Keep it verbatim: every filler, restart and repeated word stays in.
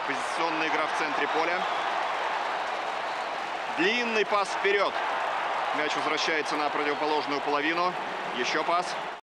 Позиционная игра в центре поля. Длинный пас вперед. Мяч возвращается на противоположную половину. Еще пас.